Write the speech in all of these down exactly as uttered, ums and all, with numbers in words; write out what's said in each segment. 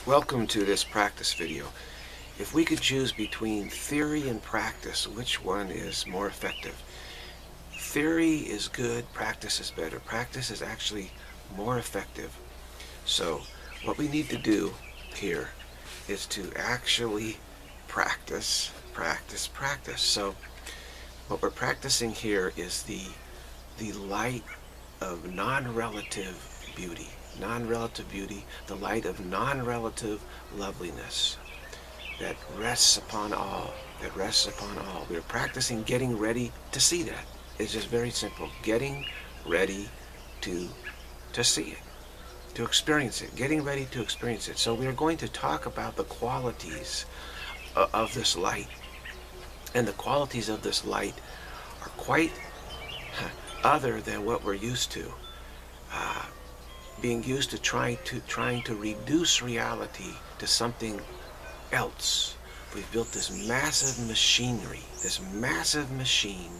Welcome to this practice video. If we could choose between theory and practice, which one is more effective? Theory is good, practice is better. Practice is actually more effective. So what we need to do here is to actually practice, practice, practice. So what we're practicing here is the, the light of non-relative beauty. Non-relative beauty, the light of non-relative loveliness that rests upon all, that rests upon all. We're practicing getting ready to see that. It's just very simple. Getting ready to, to see it, to experience it, getting ready to experience it. So we are going to talk about the qualities of, of this light. And the qualities of this light are quite other than what we're used to. Uh, being used to trying to trying to reduce reality to something else. We've built this massive machinery, this massive machine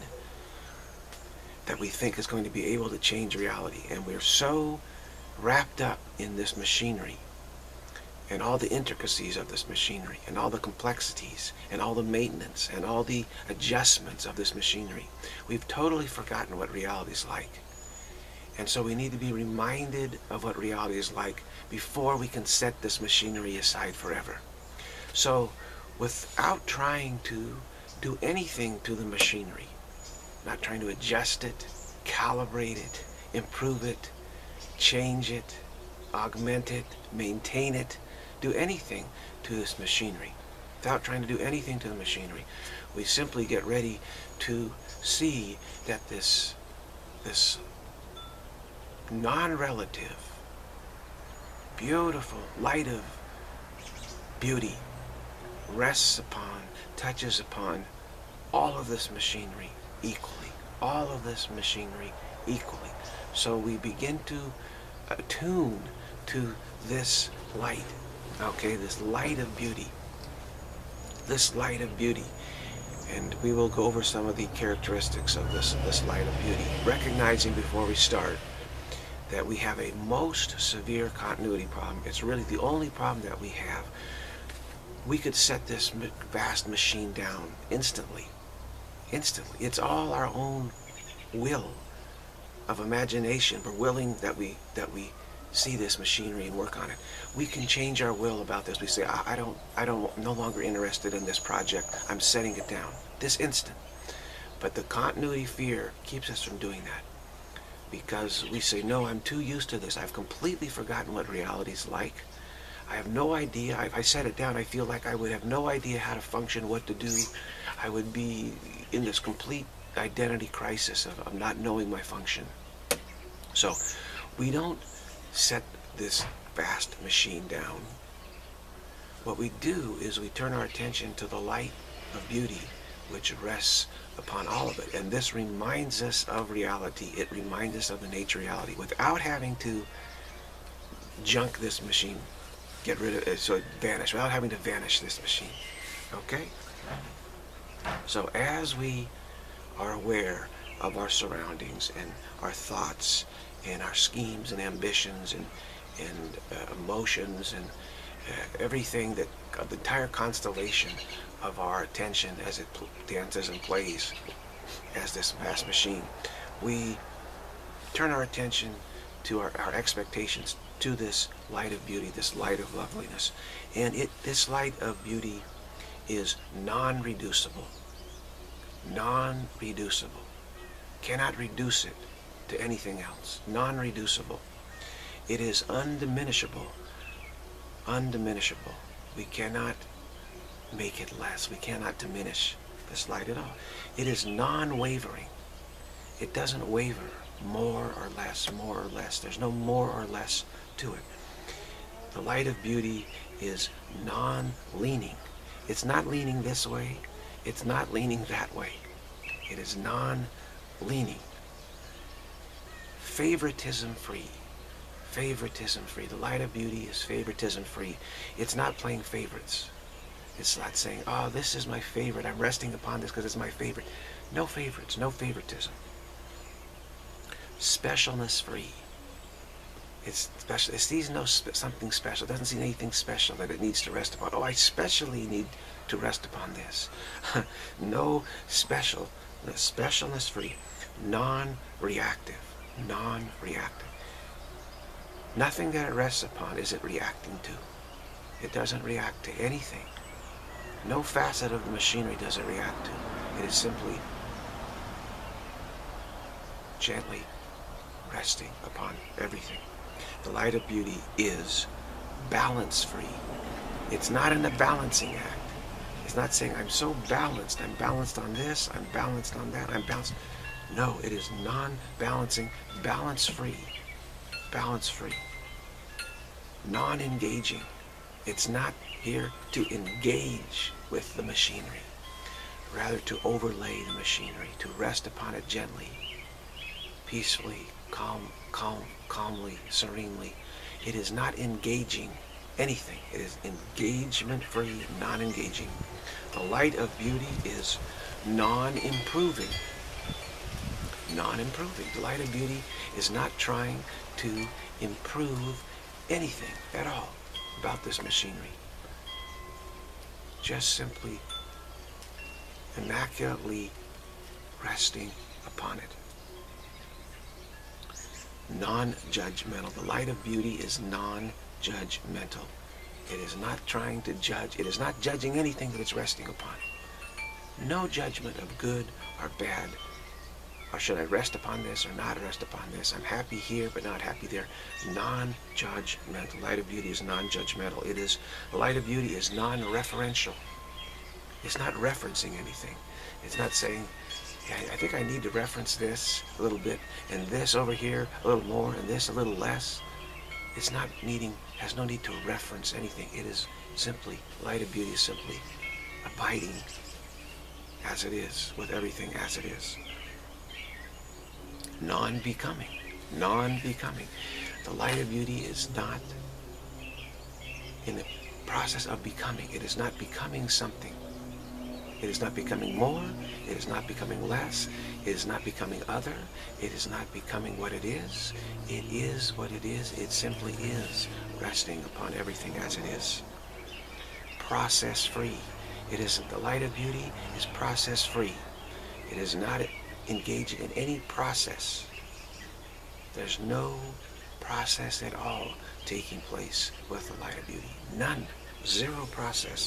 that we think is going to be able to change reality, and we're so wrapped up in this machinery and all the intricacies of this machinery and all the complexities and all the maintenance and all the adjustments of this machinery. We've totally forgotten what reality is like. And so we need to be reminded of what reality is like before we can set this machinery aside forever. So without trying to do anything to the machinery, not trying to adjust it, calibrate it, improve it, change it, augment it, maintain it, do anything to this machinery, without trying to do anything to the machinery, we simply get ready to see that this, this non-relative, beautiful light of beauty rests upon, touches upon all of this machinery equally. All of this machinery equally. So we begin to attune to this light. Okay, this light of beauty. This light of beauty. And we will go over some of the characteristics of this, this light of beauty. Recognizing before we start that we have a most severe continuity problem. It's really the only problem that we have. We could set this vast machine down instantly. Instantly. It's all our own will of imagination. We're willing that we that we see this machinery and work on it. We can change our will about this. We say, I, I don't I don't no longer interested in this project. I'm setting it down this instant. But the continuity fear keeps us from doing that. Because we say, no, I'm too used to this. I've completely forgotten what reality is like. I have no idea. If I set it down, I feel like I would have no idea how to function, what to do. I would be in this complete identity crisis of, of not knowing my function. So we don't set this vast machine down. What we do is we turn our attention to the light of beauty which rests upon all of it. And this reminds us of reality. It reminds us of the nature of reality without having to junk this machine, get rid of it so it vanish, without having to vanish this machine. Okay? So as we are aware of our surroundings and our thoughts and our schemes and ambitions and, and uh, emotions and uh, everything that, uh, the entire constellation of our attention as it dances and plays as this vast machine, we turn our attention to our, our expectations to this light of beauty, this light of loveliness. And it, this light of beauty is non-reducible. Non-reducible. Cannot reduce it to anything else. Non-reducible. It is undiminishable. Undiminishable. We cannot make it less. We cannot diminish this light at all. It is non-wavering. It doesn't waver more or less, more or less. There's no more or less to it. The light of beauty is non-leaning. It's not leaning this way. It's not leaning that way. It is non-leaning. Favoritism-free. Favoritism-free. The light of beauty is favoritism-free. It's not playing favorites. It's not saying, oh, this is my favorite. I'm resting upon this because it's my favorite. No favorites. No favoritism. Specialness-free. It's special. It sees no spe something special. It doesn't see anything special that it needs to rest upon. Oh, I specially need to rest upon this. No special, no specialness free, non-reactive, non-reactive. Nothing that it rests upon is it reacting to. It doesn't react to anything. No facet of the machinery does it react to. It is simply gently resting upon everything. The light of beauty is balance-free. It's not in a balancing act. It's not saying, I'm so balanced. I'm balanced on this. I'm balanced on that. I'm balanced. No, it is non-balancing, balance-free. Balance-free. Non-engaging. It's not here to engage with the machinery. Rather to overlay the machinery, to rest upon it gently, peacefully, calm, calm, calmly, serenely. It is not engaging anything. It is engagement-free, non-engaging. The light of beauty is non-improving. Non-improving. The light of beauty is not trying to improve anything at all about this machinery. Just simply immaculately resting upon it. Non-judgmental. The light of beauty is non-judgmental. It is not trying to judge. It is not judging anything that it's resting upon. No judgment of good or bad. Or should I rest upon this or not rest upon this? I'm happy here but not happy there. Non-judgmental. Light of beauty is non-judgmental. It is, the light of beauty is non-referential. It's not referencing anything. It's not saying, yeah, I think I need to reference this a little bit, and this over here a little more, and this a little less. It's not needing, has no need to reference anything. It is simply, light of beauty is simply abiding as it is, with everything as it is. Non-becoming. Non-becoming. The light of beauty is not in the process of becoming. It is not becoming something. It is not becoming more. It is not becoming less. It is not becoming other. It is not becoming what it is. It is what it is. It simply is, resting upon everything as it is. Process-free. It isn't. The light of beauty is process-free. It is not engaging in any process. There's no process at all taking place with the light of beauty. None. Zero process.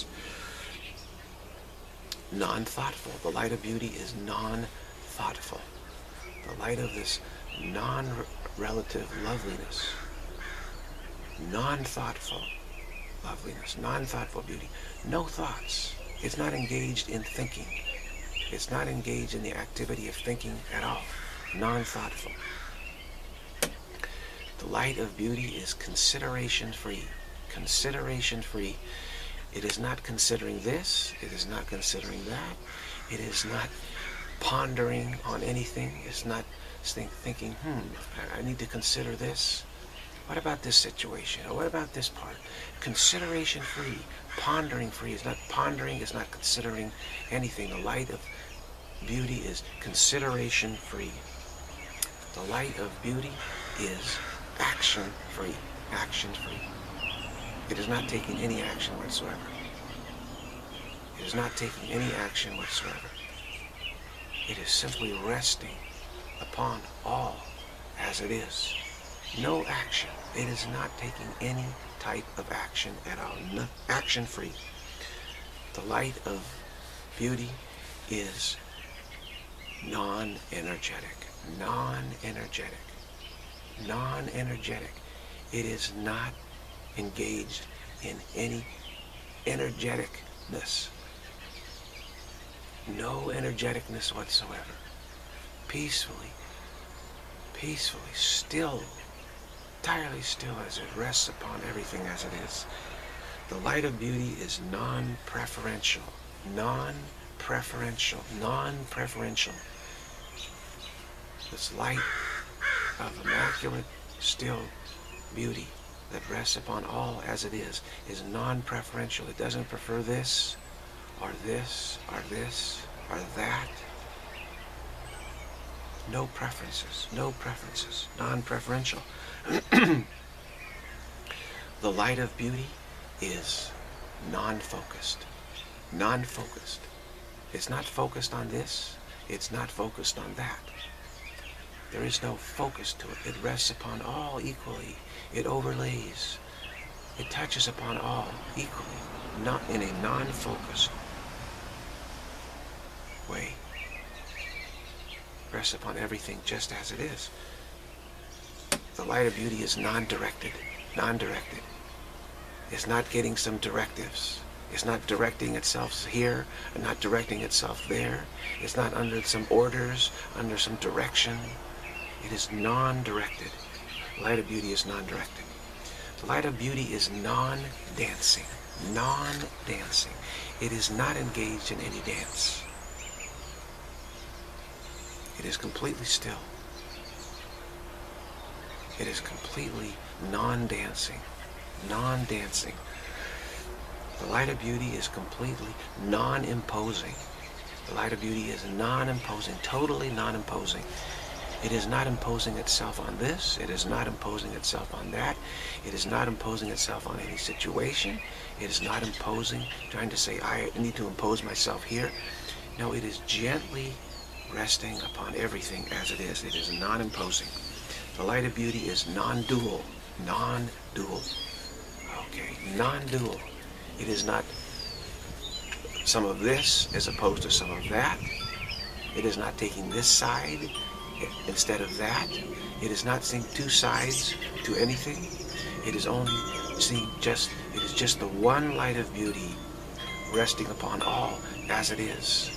Non-thoughtful. The light of beauty is non-thoughtful. The light of this non-relative loveliness. Non-thoughtful loveliness. Non-thoughtful beauty. No thoughts. It's not engaged in thinking. It's not engaged in the activity of thinking at all. Non-thoughtful. The light of beauty is consideration-free. Consideration-free. It is not considering this. It is not considering that. It is not pondering on anything. It's not think, thinking, hmm, I, I need to consider this. What about this situation? Or what about this part? Consideration-free. Pondering-free. It's not pondering. It's not considering anything. The light of beauty is consideration-free. The light of beauty is action-free. Action-free. It is not taking any action whatsoever. It is not taking any action whatsoever. It is simply resting upon all as it is. No action. It is not taking any type of action at all. No, action-free. The light of beauty is non-energetic. Non-energetic. Non-energetic. It is not engaged in any energeticness. No energeticness whatsoever. Peacefully, peacefully, still, entirely still as it rests upon everything as it is. The light of beauty is non-preferential. Non-preferential. Non-preferential. This light of immaculate, still beauty that rests upon all as it is, is non-preferential. It doesn't prefer this, or this, or this, or that. No preferences. No preferences. Non-preferential. The light of beauty is non-focused. Non-focused. It's not focused on this. It's not focused on that. There is no focus to it. It rests upon all equally. It overlays. It touches upon all equally, not in a non-focused way. Rests upon everything just as it is. The light of beauty is non-directed. Non-directed. It's not getting some directives. It's not directing itself here and not directing itself there. It's not under some orders, under some direction. It is non-directed. The light of beauty is non-directed. The light of beauty is non-dancing. Non-dancing. It is not engaged in any dance. It is completely still. It is completely non-dancing. Non-dancing. The light of beauty is completely non-imposing. The light of beauty is non-imposing, totally non-imposing. It is not imposing itself on this. It is not imposing itself on that. It is not imposing itself on any situation. It is not imposing, trying to say, I need to impose myself here. No, it is gently resting upon everything as it is. It is non-imposing. The light of beauty is non-dual. Non-dual. Okay, non-dual. It is not some of this as opposed to some of that. It is not taking this side instead of that. It is not seeing two sides to anything. It is only seeing just, it is just the one light of beauty resting upon all as it is.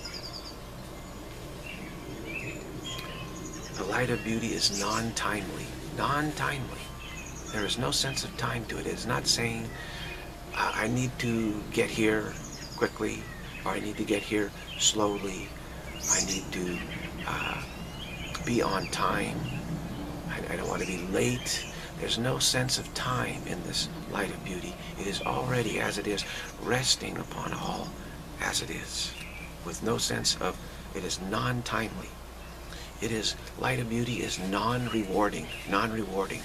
The light of beauty is non-timely. Non-timely. There is no sense of time to it. It is not saying, I need to get here quickly, or I need to get here slowly. I need to uh, be on time. I, I don't want to be late. There's no sense of time in this light of beauty. It is already as it is, resting upon all as it is, with no sense of, it is non-timely. It is, light of beauty is non-rewarding, non-rewarding.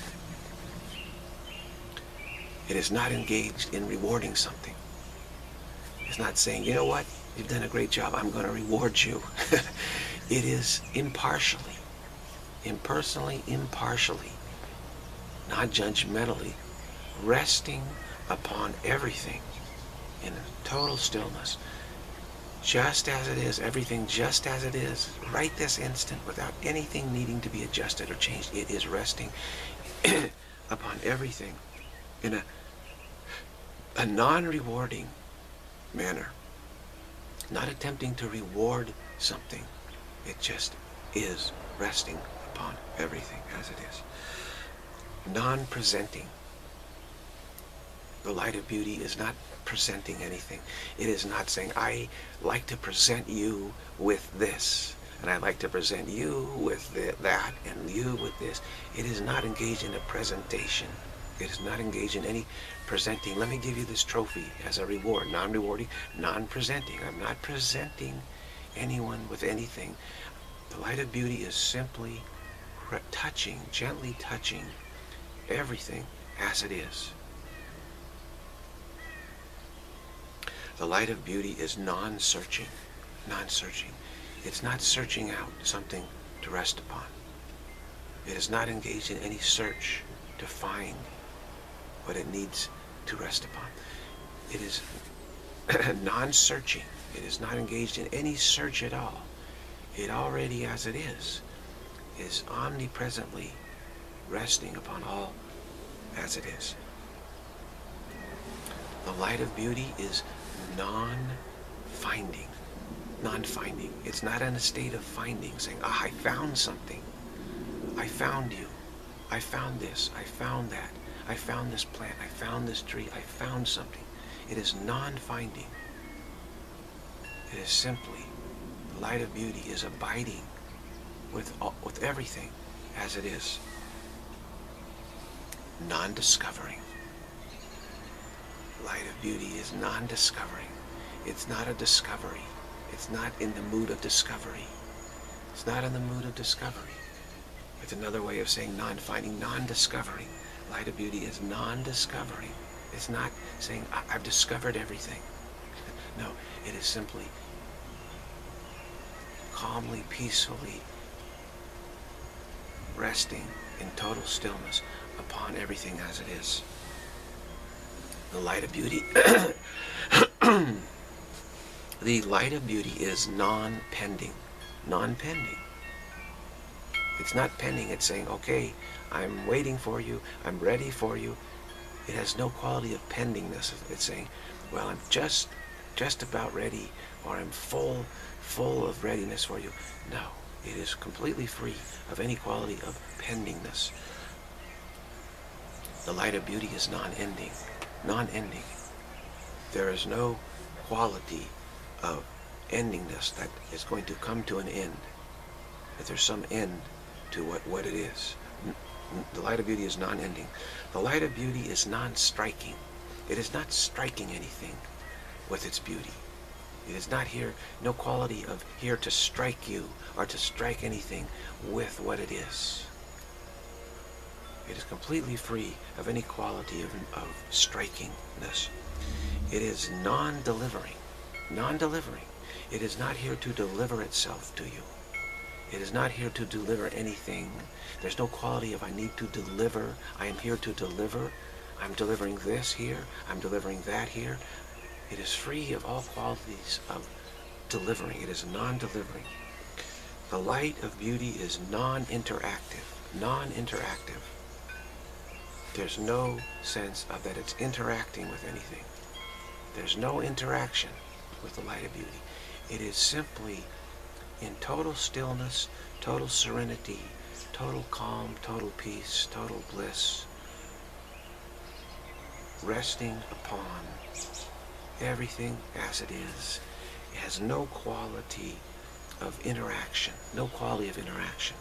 It is not engaged in rewarding something. It's not saying, you know what, you've done a great job, I'm going to reward you. It is impartially, impersonally, impartially, not judgmentally, resting upon everything in total stillness. Just as it is, everything just as it is, right this instant, without anything needing to be adjusted or changed. It is resting upon everything in a, a non-rewarding manner. Not attempting to reward something. It just is resting upon everything as it is. Non-presenting. The light of beauty is not presenting anything. It is not saying, I like to present you with this, and I like to present you with the, that, and you with this. It is not engaged in a presentation. It is not engaged in any presenting. Let me give you this trophy as a reward. Non-rewarding, non-presenting. I'm not presenting anyone with anything. The light of beauty is simply touching, gently touching everything as it is. The light of beauty is non-searching, non-searching. It's not searching out something to rest upon. It is not engaged in any search to find what it needs to rest upon. It is non-searching. It is not engaged in any search at all. It already, as it is, is omnipresently resting upon all as it is. The light of beauty is non-finding. Non-finding. It's not in a state of finding, saying, ah, I found something. I found you. I found this. I found that. I found this plant. I found this tree. I found something. It is non-finding. It is simply, the light of beauty is abiding with, with everything as it is. Non-discovering. Light of beauty is non-discovering. It's not a discovery. It's not in the mood of discovery. It's not in the mood of discovery. It's another way of saying non-finding, non-discovering. Light of beauty is non-discovering. It's not saying, I I've discovered everything. No, it is simply calmly, peacefully resting in total stillness upon everything as it is. The light of beauty, the light of beauty is non-pending, non-pending. It's not pending, it's saying, okay, I'm waiting for you, I'm ready for you. It has no quality of pendingness. It's saying, well, I'm just, just about ready, or I'm full, full of readiness for you. No, it is completely free of any quality of pendingness. The light of beauty is non-ending, non-ending. There is no quality of endingness that is going to come to an end, that there's some end to what, what it is. The light of beauty is non-ending. The light of beauty is non-striking. It is not striking anything with its beauty. It is not here, no quality of here to strike you or to strike anything with what it is. It is completely free of any quality of, of strikingness. It is non-delivering, non-delivering. It is not here to deliver itself to you. It is not here to deliver anything. There's no quality of I need to deliver. I am here to deliver. I'm delivering this here. I'm delivering that here. It is free of all qualities of delivering. It is non-delivering. The light of beauty is non-interactive. Non-interactive. There's no sense of that it's interacting with anything. There's no interaction with the light of beauty. It is simply in total stillness, total serenity, total calm, total peace, total bliss, resting upon everything as it is. It has no quality of interaction, no quality of interaction.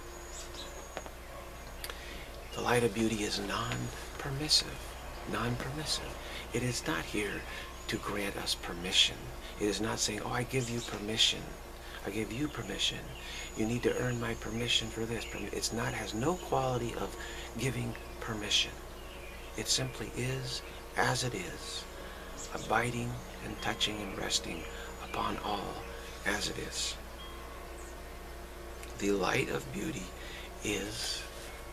The light of beauty is non-permissive, non-permissive. It is not here to grant us permission. It is not saying, oh, I give you permission. I give you permission. You need to earn my permission for this. It's not, has no quality of giving permission. It simply is as it is, abiding and touching and resting upon all as it is. The light of beauty is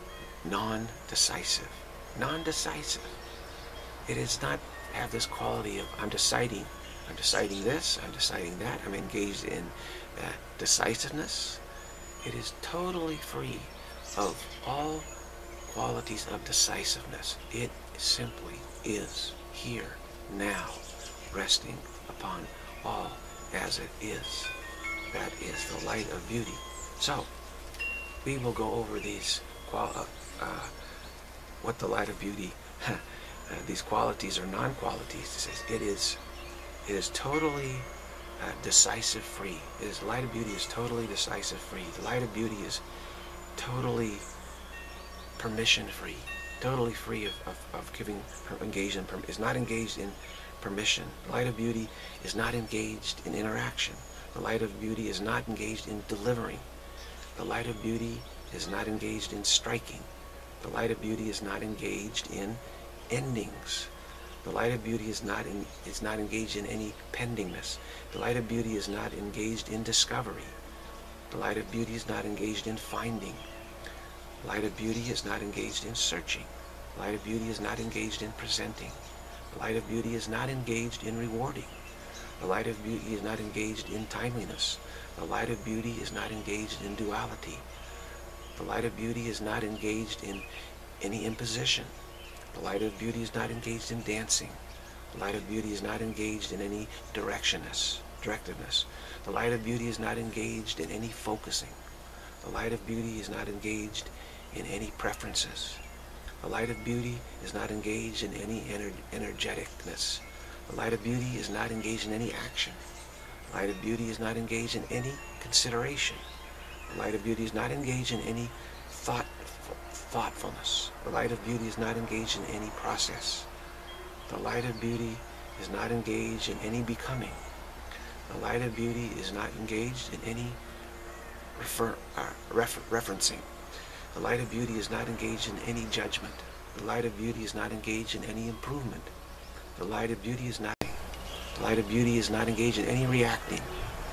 non-decisive. Non-decisive. It does not have this quality of I'm deciding. I'm deciding this, I'm deciding that. I'm engaged in uh, decisiveness. It is totally free of all qualities of decisiveness. It simply is here, now, resting upon all as it is. That is the light of beauty. So, we will go over these, qual uh, uh, what the light of beauty, uh, these qualities or non-qualities. It is, it is totally uh, decisive free. It is, the light of beauty is totally decisive free. The light of beauty is totally permission free. Totally free of, of, of giving, engaged in, is not engaged in permission. The light of beauty is not engaged in interaction. The light of beauty is not engaged in delivering. The light of beauty is not engaged in striking. The light of beauty is not engaged in endings. The light of beauty is not in, is not engaged in any pendingness. The light of beauty is not engaged in discovery. The light of beauty is not engaged in finding. The light of beauty is not engaged in searching. The light of beauty is not engaged in presenting. The light of beauty is not engaged in rewarding. The light of beauty is not engaged in timeliness. The light of beauty is not engaged in duality. The light of beauty is not engaged in any imposition. The light of beauty is not engaged in dancing. The light of beauty is not engaged in any directionness, directiveness. The light of beauty is not engaged in any focusing. The light of beauty is not engaged in any preferences. The light of beauty is not engaged in any ener energeticness. The light of beauty is not engaged in any action. The light of beauty is not engaged in any consideration. The light of beauty is not engaged in any thought, thoughtfulness. The light of beauty is not engaged in any process. The light of beauty is not engaged in any becoming. The light of beauty is not engaged in any refer, uh, refer, referencing. The light of beauty is not engaged in any judgment. The light of beauty is not engaged in any improvement. The light of beauty is not. The light of beauty is not engaged in any reacting.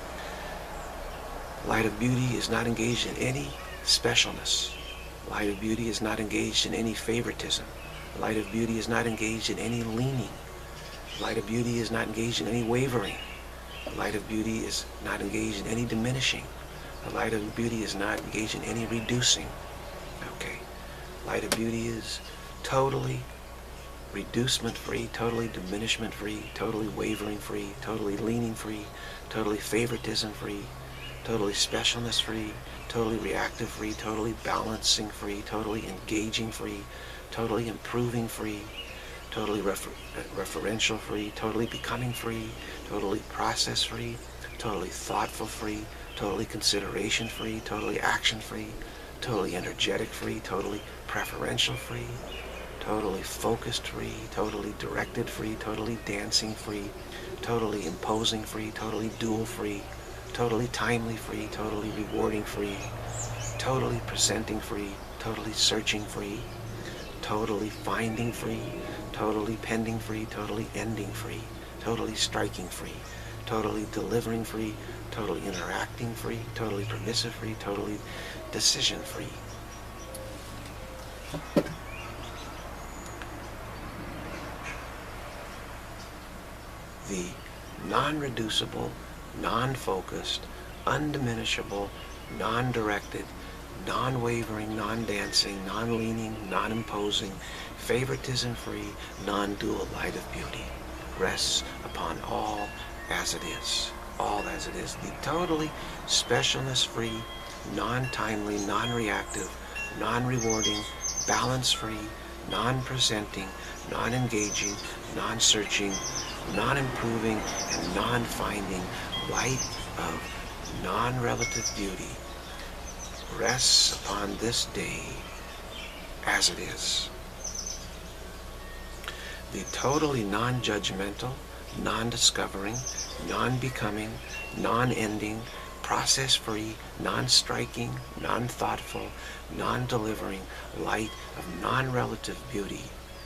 The light of beauty is not engaged in any specialness. The light of beauty is not engaged in any favoritism. The light of beauty is not engaged in any leaning. The light of beauty is not engaged in any wavering. The light of beauty is not engaged in any diminishing. The light of beauty is not engaged in any reducing. Okay. Light of beauty is totally reducement free, totally diminishment free, totally wavering free, totally leaning free, totally favoritism free, totally specialness free, totally reactive free, totally balancing free, totally engaging free, totally improving free, totally refer referential free, totally becoming free, totally process free, totally thoughtful free, totally consideration free, totally action free, totally energetic free, totally preferential free, totally focused free, totally directed free, totally dancing free, totally imposing free, totally dual free, totally timely free, totally rewarding free, totally presenting free, totally searching free, totally finding free, totally pending free, totally ending free, totally striking free, totally delivering free, totally interacting free, totally permissive free, totally decision free. The non-reducible, non-focused, undiminishable, non-directed, non-wavering, non-dancing, non-leaning, non-imposing, favoritism-free, non-dual light of beauty rests upon all as it is. All as it is. The totally specialness-free, non-timely, non-reactive, non-rewarding, balance-free, non-presenting, non-engaging, non-searching, non-improving, and non-finding light of non-relative beauty rests upon this day as it is. The totally non-judgmental, non-discovering, non-becoming, non-ending, process-free, non-striking, non-thoughtful, non-delivering light of non-relative beauty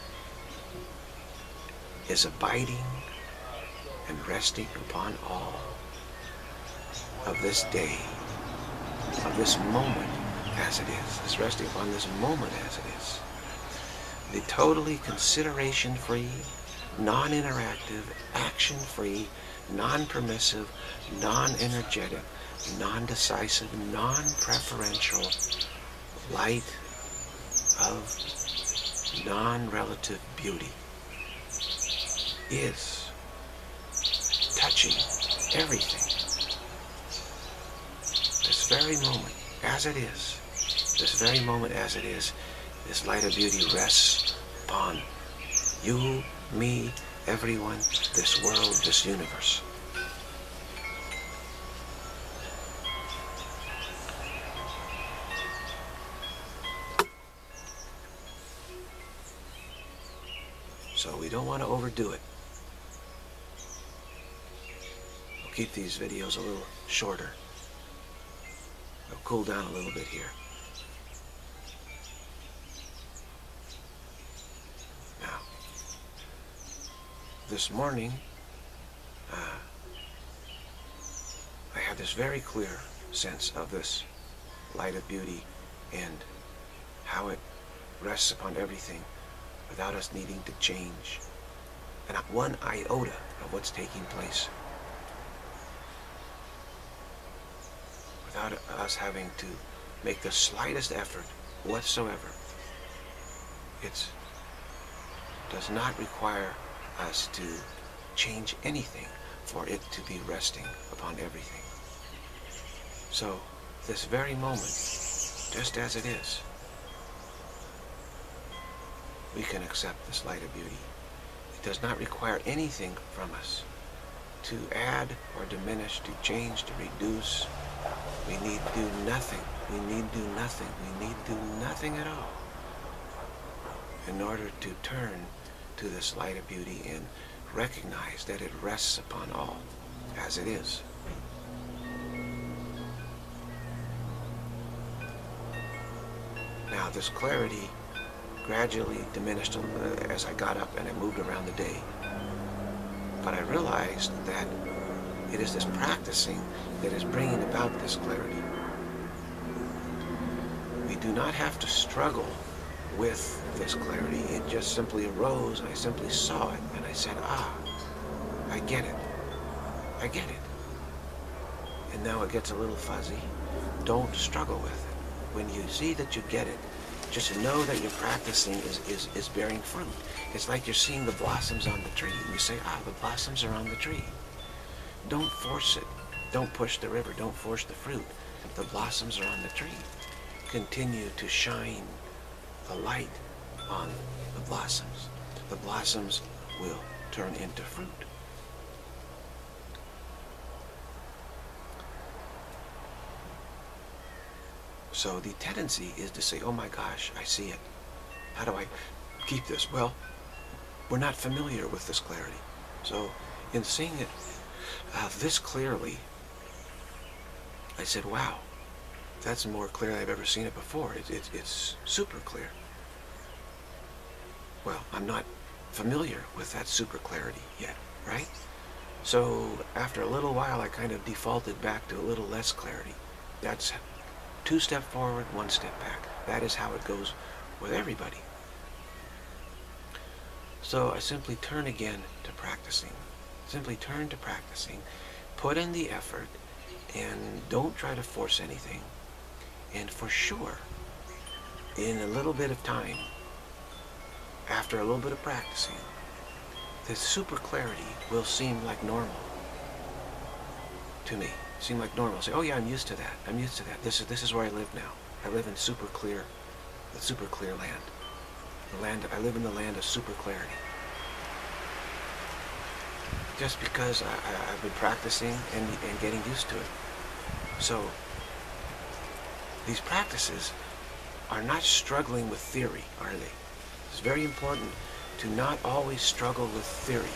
is abiding and resting upon all of this day, of this moment as it is. Is resting upon this moment as it is. The totally consideration-free, non-interactive, action-free, non-permissive, non-energetic, non-decisive, non-preferential light of non-relative beauty is touching everything. This very moment, as it is, this very moment as it is, this light of beauty rests upon you, me, everyone, this world, this universe. So we don't want to overdo it. We'll keep these videos a little shorter. They'll cool down a little bit here. Now, this morning, uh, I had this very clear sense of this light of beauty and how it rests upon everything without us needing to change and not one iota of what's taking place, without us having to make the slightest effort whatsoever. It does not require us to change anything for it to be resting upon everything. So this very moment, just as it is, we can accept this light of beauty. It does not require anything from us to add or diminish, to change, to reduce. We need do nothing. We need do nothing. We need do nothing at all in order to turn to this light of beauty and recognize that it rests upon all as it is. Now this clarity gradually diminished uh, as I got up and I moved around the day. But I realized that it is this practicing that is bringing about this clarity. We do not have to struggle with this clarity. It just simply arose, and I simply saw it, and I said, ah, I get it. I get it. And now it gets a little fuzzy. Don't struggle with it. When you see that you get it, just know that your practicing is, is, is bearing fruit. It's like you're seeing the blossoms on the tree. And you say, ah, the blossoms are on the tree. Don't force it. Don't push the river. Don't force the fruit. The blossoms are on the tree. Continue to shine the light on the blossoms. The blossoms will turn into fruit. So the tendency is to say, oh my gosh, I see it. How do I keep this? Well, we're not familiar with this clarity. So in seeing it uh, this clearly, I said, wow, that's more clear than I've ever seen it before. It, it, it's super clear. Well, I'm not familiar with that super clarity yet, right? So after a little while, I kind of defaulted back to a little less clarity. That's two step forward, one step back. That is how it goes with everybody. So I simply turn again to practicing. Simply turn to practicing. Put in the effort and don't try to force anything. And for sure, in a little bit of time, after a little bit of practicing, this super clarity will seem like normal to me. Seem like normal. Say, oh yeah, I'm used to that. I'm used to that. This is this is where I live now. I live in super clear, the super clear land. The land. I live in the land of super clarity. Just because I, I, I've been practicing and, and getting used to it. So these practices are not struggling with theory, are they? It's very important to not always struggle with theory.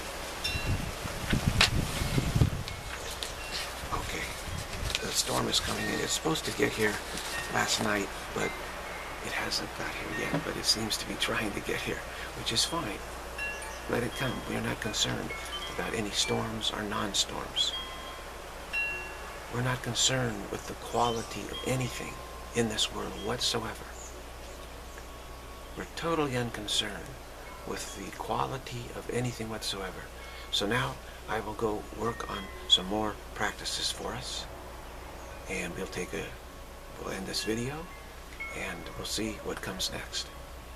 The storm is coming in. It's supposed to get here last night, but it hasn't got here yet, but it seems to be trying to get here, which is fine. Let it come. We are not concerned about any storms or non-storms. We're not concerned with the quality of anything in this world whatsoever. We're totally unconcerned with the quality of anything whatsoever. So now I will go work on some more practices for us. And we'll take a, we'll end this video, and we'll see what comes next.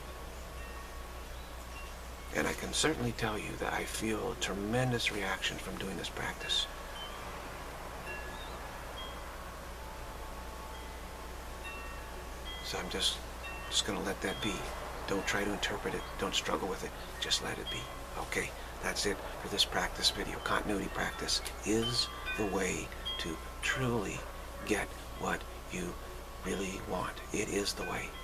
And I can certainly tell you that I feel a tremendous reaction from doing this practice. So I'm just, just going to let that be. Don't try to interpret it. Don't struggle with it. Just let it be. Okay, that's it for this practice video. Continuity practice is the way to truly get what you really want. It is the way.